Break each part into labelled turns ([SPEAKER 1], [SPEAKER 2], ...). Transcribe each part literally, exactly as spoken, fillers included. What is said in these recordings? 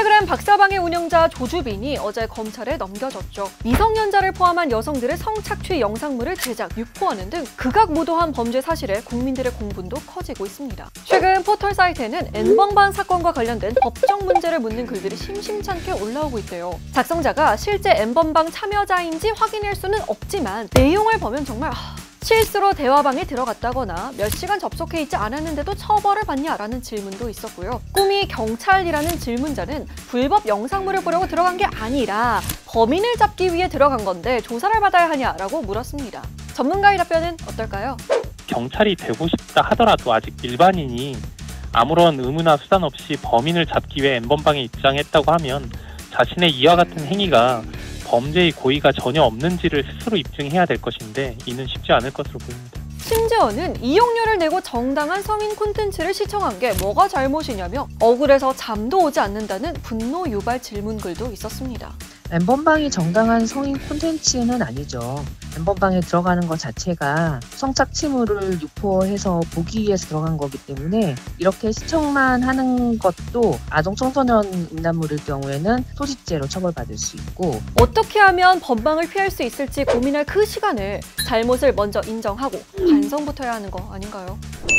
[SPEAKER 1] 인스타그램 박사방의 운영자 조주빈이 어제 검찰에 넘겨졌죠. 미성년자를 포함한 여성들의 성착취 영상물을 제작, 유포하는 등 극악무도한 범죄 사실에 국민들의 공분도 커지고 있습니다. 최근 포털 사이트에는 N번방 사건과 관련된 법적 문제를 묻는 글들이 심심찮게 올라오고 있대요. 작성자가 실제 N번방 참여자인지 확인할 수는 없지만 내용을 보면 정말 하... 실수로 대화방에 들어갔다거나 몇 시간 접속해 있지 않았는데도 처벌을 받냐라는 질문도 있었고요. 꿈이 경찰이라는 질문자는 불법 영상물을 보려고 들어간 게 아니라 범인을 잡기 위해 들어간 건데 조사를 받아야 하냐라고 물었습니다. 전문가의 답변은 어떨까요?
[SPEAKER 2] 경찰이 되고 싶다 하더라도 아직 일반인이 아무런 의무나 수단 없이 범인을 잡기 위해 N번방에 입장했다고 하면 자신의 이와 같은 행위가 범죄의 고의가 전혀 없는지를 스스로 입증해야 될 것인데 이는 쉽지 않을 것으로 보입니다.
[SPEAKER 1] 심지어는 이용료를 내고 정당한 성인 콘텐츠를 시청한 게 뭐가 잘못이냐며 억울해서 잠도 오지 않는다는 분노 유발 질문글도 있었습니다.
[SPEAKER 3] N번방이 정당한 성인 콘텐츠는 아니죠. N번방에 들어가는 것 자체가 성착취물을 유포해서 보기 위해서 들어간 거기 때문에 이렇게 시청만 하는 것도 아동 청소년 음란물일 경우에는 소지죄로 처벌받을 수 있고,
[SPEAKER 1] 어떻게 하면 번방을 피할 수 있을지 고민할 그 시간을 잘못을 먼저 인정하고 반성부터 해야 하는 거 아닌가요?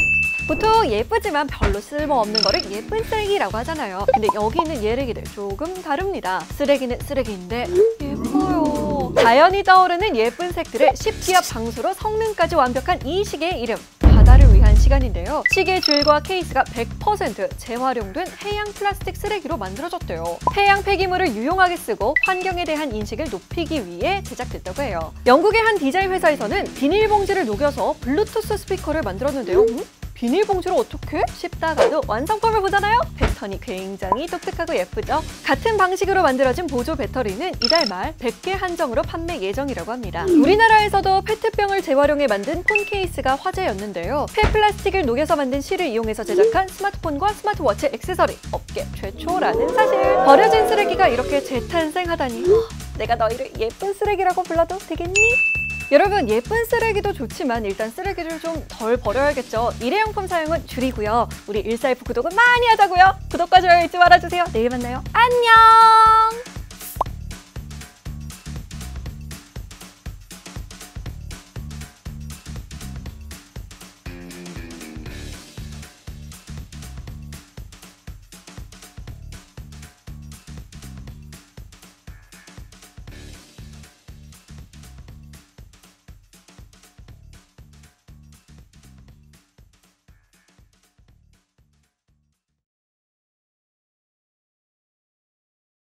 [SPEAKER 1] 보통 예쁘지만 별로 쓸모없는 거를 예쁜 쓰레기라고 하잖아요. 근데 여기 있는 예레기들 조금 다릅니다. 쓰레기는 쓰레기인데 예뻐요. 자연이 떠오르는 예쁜 색들을 십기압 방수로 성능까지 완벽한 이 시계의 이름, 바다를 위한 시간인데요. 시계 줄과 케이스가 백 퍼센트 재활용된 해양 플라스틱 쓰레기로 만들어졌대요. 해양 폐기물을 유용하게 쓰고 환경에 대한 인식을 높이기 위해 제작됐다고 해요. 영국의 한 디자인 회사에서는 비닐봉지를 녹여서 블루투스 스피커를 만들었는데요. 음? 비닐봉지를 어떻게? 싶다가도 완성품을 보잖아요? 패턴이 굉장히 독특하고 예쁘죠? 같은 방식으로 만들어진 보조 배터리는 이달 말 백 개 한정으로 판매 예정이라고 합니다. 우리나라에서도 페트병을 재활용해 만든 폰 케이스가 화제였는데요. 폐플라스틱을 녹여서 만든 실을 이용해서 제작한 스마트폰과 스마트워치 액세서리, 업계 최초라는 사실. 버려진 쓰레기가 이렇게 재탄생하다니, 내가 너희를 예쁜 쓰레기라고 불러도 되겠니? 여러분, 예쁜 쓰레기도 좋지만 일단 쓰레기를 좀 덜 버려야겠죠. 일회용품 사용은 줄이고요. 우리 일사이프 구독은 많이 하자고요. 구독과 좋아요 잊지 말아주세요. 내일 만나요. 안녕!